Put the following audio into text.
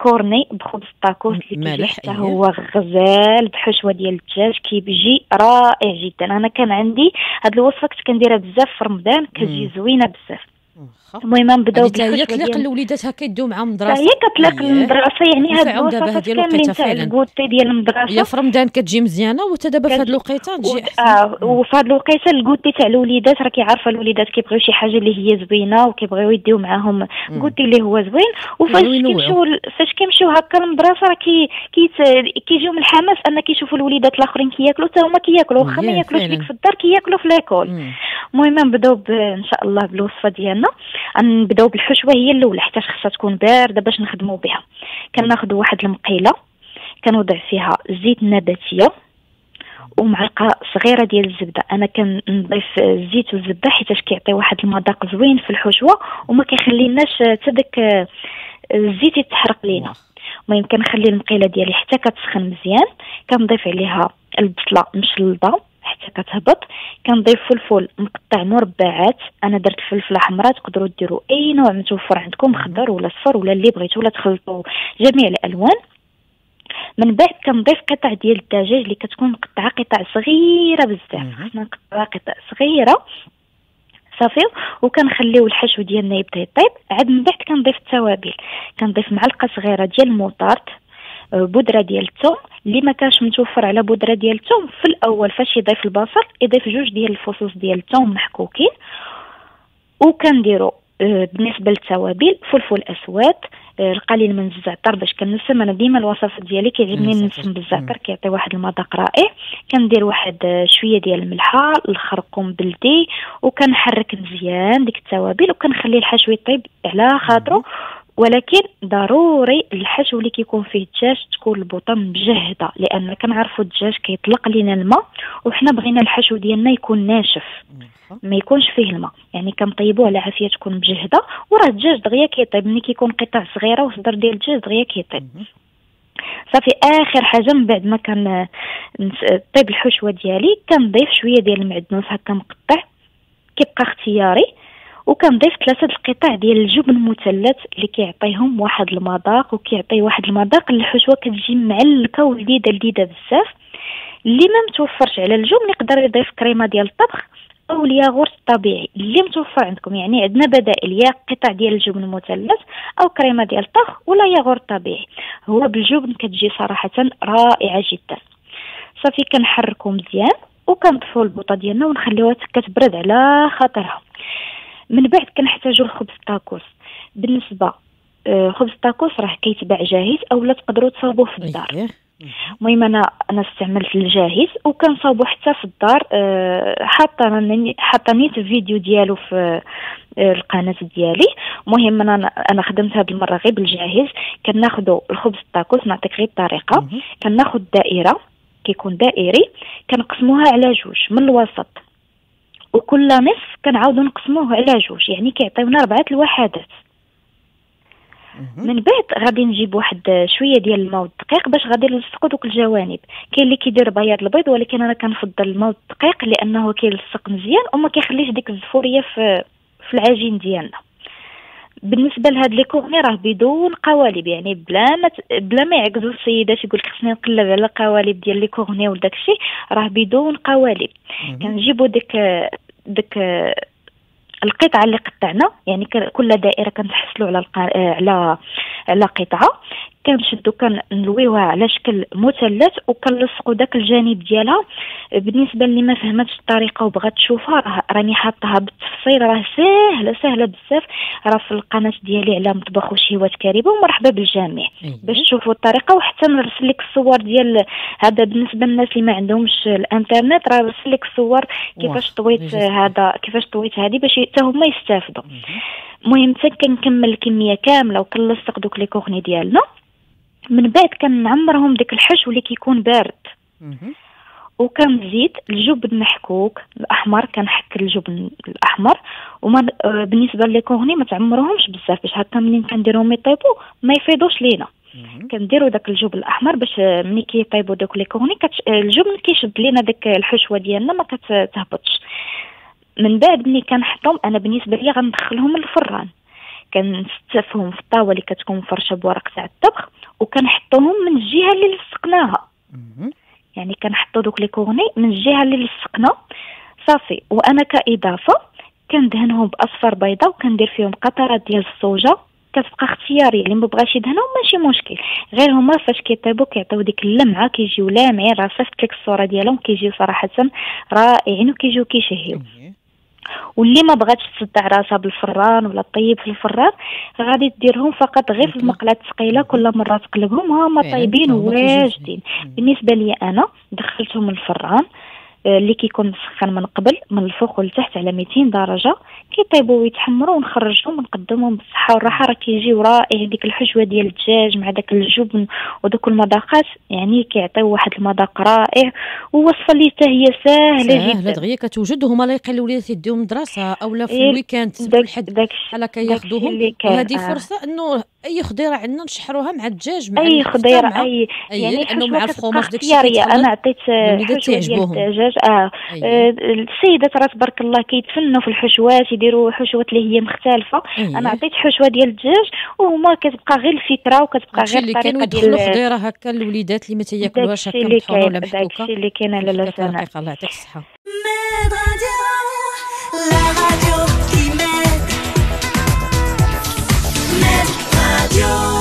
كورني بخبز الطاكوس اللي كيجي حتى هو غزال بحشوه ديال الدجاج، كيجي رائع جدا. انا كان عندي هاد الوصفه كنت كنديرها بزاف في رمضان، كتجي زوينه بزاف. المهم نبداو بالحشوه هي كتليق الوليدات هكا يديو مع مدرسه، هي كتليق المدرسه. يعني هاد الوصفات كاملين تاع الكوتي ديال المدرسه هي في رمضان كتجي مزيانه، وتدابا في هاد الوقيته تجي احسن. وفي هاد الوقيته الكوتي تاع الوليدات راه كيعرفوا الوليدات كيبغيو شي حاجه اللي هي زوينه وكيبغيو يديو معاهم كوتي اللي هو زوين. وفاش كيمشيو هكا للمدرسه راه كيجيو من الحماس ان كيشوفوا الوليدات الاخرين كياكلوا حتى هما كياكلوا، واخا ما ياكلوش ديك في الدار كياكلوا في ليكول. المهم نبداو ان شاء الله بالوصفه ديالنا. نبداو بالحشوه هي الاولى حتى خصها تكون بارده باش نخدموا بها. كناخذوا واحد المقيله كنوضع فيها زيت نباتيه ومعلقه صغيره ديال الزبده. انا كنضيف الزيت والزبده حيت كيعطي واحد المذاق زوين في الحشوه وما كيخليناش حتى داك الزيت يتحرق لينا. المهم كنخلي المقيله ديالي حتى كتسخن مزيان، كنضيف عليها البصله مشلضه حتى كتهبط، كنضيف فلفل مقطع مربعات. انا درت فلفله حمراء، تقدروا ديروا اي نوع متوفر عندكم، خضر ولا صفر ولا اللي بغيتوا، ولا تخلطوا جميع الالوان. من بعد كنضيف قطع ديال الدجاج اللي كتكون مقطعه قطع صغيره بزاف، خصنا نقطعها قطع صغيره صافي. وكنخليو الحشو ديالنا يبدا يطيب. عاد من بعد كنضيف التوابل، كنضيف معلقه صغيره ديال الموطارد، بودره ديال الثوم. اللي ما كانش متوفر على بودره ديال الثوم في الاول فاش يضيف البصل يضيف 2 ديال الفصوص ديال الثوم محكوكين. وكنديروا بالنسبه للتوابل فلفل اسود، القليل من الزعتر باش كنسم. انا ديما الوصفات ديالي كيعجبني نسم بالزعتر، كيعطي واحد المذاق رائع. كندير واحد شويه ديال الملحه، الخرقوم بلدي، وكنحرك مزيان ديك التوابل وكنخلي الحشو يطيب على خاطرو. ولكن ضروري الحشو اللي كيكون فيه الدجاج تكون البطن مجهده، لان كنعرفوا الدجاج كيطلق لينا الماء وحنا بغينا الحشو ديالنا يكون ناشف ما يكونش فيه الماء. يعني كنطيبوه على عافيه تكون مجهده. وراه الدجاج دغيا كيطيب ملي كيكون قطع صغيره وصدر ديال الدجاج دغيا كيطيب صافي. اخر حاجه من بعد ما كان طيب الحشوه ديالي كنضيف شويه ديال المعدنوس هكا مقطع، كيبقى اختياري. وكنضيف 3 القطع ديال الجبن المثلث اللي كيعطيهم واحد المذاق وكيعطي واحد المذاق الحشوه كتجي معلكه ولذيذه بزاف. اللي ما متوفرش على الجبن يقدر يضيف كريمه ديال الطبخ او الياغورت الطبيعي اللي متوفر عندكم. يعني عندنا بدائل، يا قطع ديال الجبن المثلث او كريمه ديال الطبخ ولا ياغورت طبيعي. هو بالجبن كتجي صراحه رائعه جدا. صافي كنحركو مزيان وكنطفوا البوطه ديالنا ونخليوها كتبرد على خاطرها. من بعد كنحتاجوا الخبز الطاكوس. بالنسبه خبز الطاكوس راه كيتباع جاهز او لا تقدروا تصاوبوه في الدار. المهم انا استعملت الجاهز وكنصاوبو حتى في الدار. حاطه نيت الفيديو ديالو في القناه ديالي. المهم انا خدمت هذه المره غير بالجاهز. كناخذوا الخبز الطاكوس، نعطيك غير الطريقه. كناخذ دائره كيكون دائري، كنقسموها على 2 من الوسط، وكل نصف كنعاودو نقسموه على 2، يعني كيعطيونا 4 الوحدات. من بعد غادي نجيب واحد شويه ديال الماء والدقيق باش غادي نلصقوا دوك الجوانب. كاين اللي كيدير بياض البيض، ولكن انا كنفضل الماء والدقيق لانه كيلصق مزيان وما كيخليش ديك الزفوريه في العجين ديالنا. بالنسبه لهاد لي كورني راه بدون قوالب، يعني بلا ما يعكزوا السيدات يقول لك خصني نقلب على قوالب ديال لي كورني وداك الشيء، راه بدون قوالب. كنجيبوا ديك القطعه اللي قطعنا، يعني كل دائره كنحصلوا على قطعه، كنشدو كنلويوها على شكل مثلث وكنلصقوا داك الجانب ديالها. بالنسبه اللي ما فهمتش الطريقه وبغات تشوفها راني حاطها بالتفصيل، راه سهله بزاف، راه في القناه ديالي على مطبخ وشهوات كريمه. ومرحبا بالجميع باش تشوفوا الطريقه. وحتى نرسل لك الصور ديال هذا بالنسبه للناس اللي ما عندهمش الانترنت، راه نرسل لك الصور كيفاش طويت هذه باش حتى هما يستافدوا. المهم حتى كنكمل الكميه كامله وكنلصق دوك لي كورني ديالنا. من بعد كنعمرهم داك الحشو اللي كيكون بارد، وكنزيد الجبن محكوك الاحمر. كنحك الجبن الاحمر. وما بالنسبه لي كورني ما تعمروهمش بزاف باش هكا منين كنديرهم يطيبوا ما يفيضوش لينا. كنديروا داك الجبن الاحمر باش ملي كيطيبوا دوك لي كورني الجبن كيشد لينا داك الحشوه ديالنا ما كتهبطش. من بعد ملي كنحطهم انا بالنسبه لي غندخلهم للفران. كنستفهم في الطاوله اللي كتكون مفرشه بورق تاع الطبخ، وكنحطوهم من الجهه اللي لصقناها. يعني كنحطوا دوك لي كورني من الجهه اللي لصقنا صافي. وانا كاضافه كندهنهم باصفر بيضاء، وكندير فيهم قطرات ديال الصوجه، كتبقى اختياريه. اللي مبغاش يدهنهم ماشي مشكل، غير هما فاش كيطيبوا كيعطيو ديك اللمعه، كيجيو لامعين. راه صيفط لك الصوره ديالهم، كيجيو صراحه رائعين وكيجيو كيشهيو. واللي ما بغاتش تصدع راسها بالفران ولا طيب في الفران، غادي ديرهم فقط غير في المقله ثقيله، كل مره تقلبهم هما طيبين وواجدين. بالنسبه لي انا دخلتهم الفران اللي كيكون مسخن من قبل من الفوق والتحت على 200 درجه، كيطيبوا ويتحمروا ونخرجهم ونقدمهم بالصحه والراحه. راه كيجيو رائع. ديك الحشوه ديال الدجاج مع داك الجبن ودوك المذاقات يعني كيعطيو واحد المذاق رائع، ووصفه اللي حتى هي ساهله جدا دغيا كتوجد. وهما لا يقل الوليدات يديهم مدرسه اولا في الويكاند تسبت الحد بحال هكا ياخذوهم. وهذه فرصه انه اي خضيره عندنا نشحروها مع الدجاج، مع اي خضيره يعني لانه مع الفرماج داكشي انا عطيت حشوه ديال الدجاج. السيدات راه تبارك الله كيتفنوا في الحشوات، يديروا حشوات اللي هي مختلفه. انا عطيت حشوه ديال الدجاج، وهما كتبقى غير الفكره وكتبقى غير الطريقه ديال يدخلوا خضيره هكا الوليدات اللي ما تياكلوهاش هكا مطحونه ولا محكوكه. داكشي اللي كاين على لسانها. الله يعطيك الصحه. La radio qui m'aide.